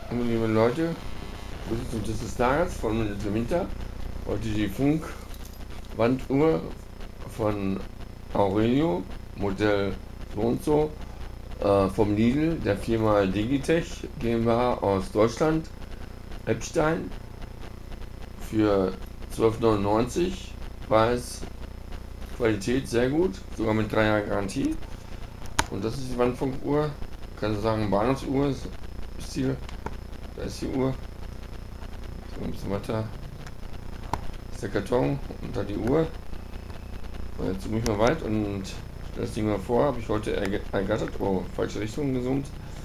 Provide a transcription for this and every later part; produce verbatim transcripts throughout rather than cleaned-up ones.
Hallo liebe Leute, Grüße zum Test des Tages von Winter. Heute die Funkwanduhr von Aurelio, Modell so und so, äh, vom Lidl, der Firma Digitech GmbH aus Deutschland, Eppstein, für zwölf neunundneunzig, Preis, Qualität sehr gut, sogar mit drei Jahren Garantie. Und das ist die Wandfunkuhr, kann ich sagen, Bahnhofsuhr ist Stil. Da ist die Uhr. So ein bisschen weiter ist der Karton und da die Uhr. So, jetzt zoome ich mal weit und stelle das Ding mal vor. Habe ich heute ergattert. Oh, falsche Richtung gezoomt.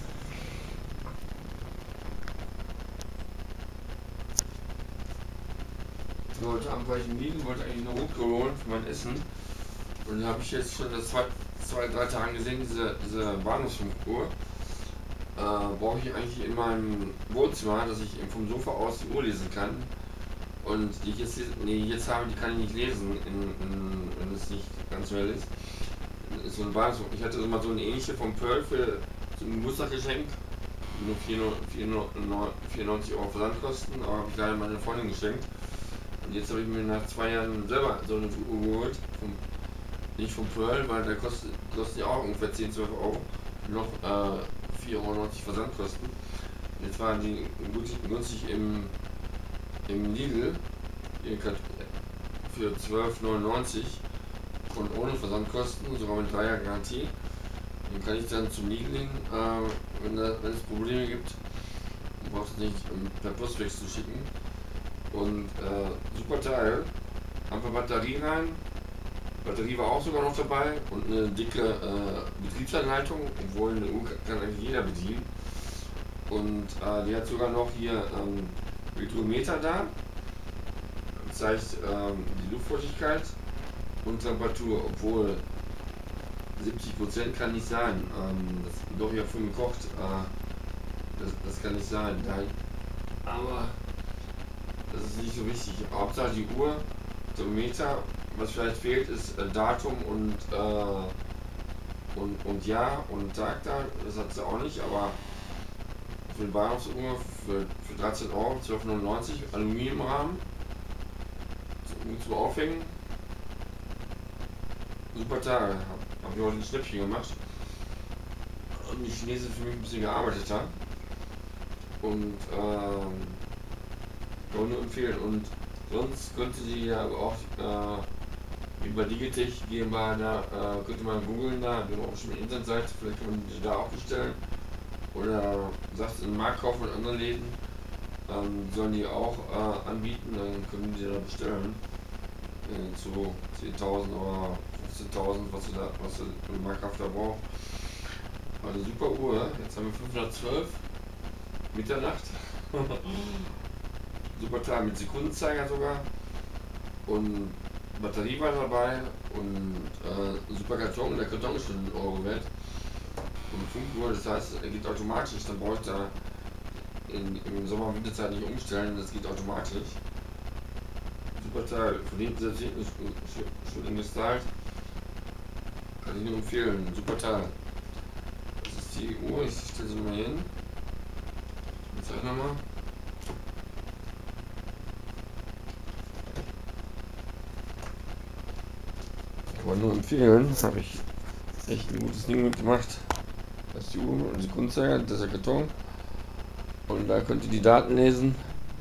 So, heute Abend war ich im Lidl, wollte eigentlich eine Rotkohle holen für mein Essen. Und da habe ich jetzt schon das zwei, zwei, drei Tage gesehen, diese, diese Bahnhofsuhr. Äh, brauche ich eigentlich in meinem Wohnzimmer, dass ich vom Sofa aus die Uhr lesen kann. Und die ich jetzt, nee, jetzt habe, die kann ich nicht lesen, in, in, wenn es nicht ganz well ist. ist so ein Bahnhof. Ich hatte mal so eine ähnliche vom Pearl für so ein Geburtstagsgeschenk. Nur vierundneunzig Euro Versandkosten, aber habe ich leider meine Freundin geschenkt. Und jetzt habe ich mir nach zwei Jahren selber so eine Uhr geholt. Vom, nicht vom Pearl, weil der kostet, kostet ja auch ungefähr zehn, zwölf Euro. Noch äh, vier Euro neunzig Versandkosten. Jetzt waren die günstig im, im Lidl für zwölf neunundneunzig und ohne Versandkosten, sogar mit drei Jahren Garantie. Den kann ich dann zum Lidl gehen, äh, wenn, da, wenn es Probleme gibt. Du brauchst es nicht um, per Postweg zu schicken. Und äh, super Teil. Einfach Batterie rein. Batterie war auch sogar noch dabei und eine dicke äh, Betriebsanleitung, obwohl eine Uhr kann eigentlich jeder bedienen. Und äh, die hat sogar noch hier ähm, Metrometer da, zeigt ähm, die Luftfeuchtigkeit und Temperatur, obwohl siebzig Prozent kann nicht sein. Ähm, das doch ja früh gekocht, äh, das, das kann nicht sein. Aber das ist nicht so wichtig. Hauptsache die Uhr, Thermometer. Was vielleicht fehlt, ist äh, Datum und, äh, und, und Jahr und Tag da. Das hat sie auch nicht, aber für die Bahnhofsuhr für, für dreizehn Euro, zwölf neunundneunzig, Aluminiumrahmen. Gut zum Aufhängen. Super Tage. Habe hab ich heute ein Schnäppchen gemacht. Und die Chinesen für mich ein bisschen gearbeitet haben. Und ähm, kann nur empfehlen. Und sonst könnte sie ja auch äh, über Digitech GmbH, da äh, könnte man googeln, da wir haben auch schon eine Internetseite, vielleicht kann man die da auch bestellen. Oder sagt in Marktkauf und anderen Läden, ähm, sollen die auch äh, anbieten, dann können die da bestellen. Äh, zu zehntausend oder fünfzehntausend, was du da, was du im Marktkauf da brauchst. Also super Uhr, jetzt haben wir fünfhundertzwölf, Mitternacht. Super Teil mit Sekundenzeiger sogar. Und Batterie war dabei und äh, super Karton, der Karton ist schon einen Euro wert. Und Funkuhr, das heißt, er geht automatisch, dann brauche ich da in, im Sommer und Winterzeit nicht umstellen, das geht automatisch. Super Teil, von hinten selbst hinten ist schon gestylt. Kann ich nur empfehlen, super Teil. Das ist die Uhr, ich stelle sie mal hin. Ich zeige nochmal. Aber nur empfehlen, habe ich echt ein gutes Ding mitgemacht. Das ist die Uhr und Sekundenzeiger, das ist der Karton. Und da könnt ihr die Daten lesen,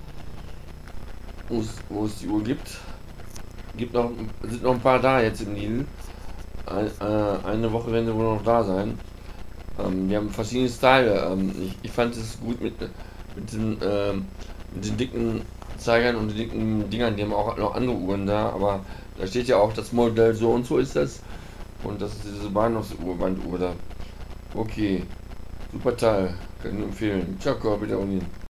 wo es die Uhr gibt. Gibt noch, sind noch ein paar da jetzt im Lidl. Ein, äh, eine Woche werden sie wohl noch da sein. Ähm, wir haben verschiedene Style. Ähm, ich, ich fand es gut mit, mit, den, ähm, mit den dicken Zeigern und den dicken Dingern. Die haben auch noch andere Uhren da, aber da steht ja auch das Modell so und so ist das. Und das ist diese Bahnhofsuhr, Wanduhr da. Okay, super Teil, kann ich nur empfehlen. Ciao, bitte abonnieren.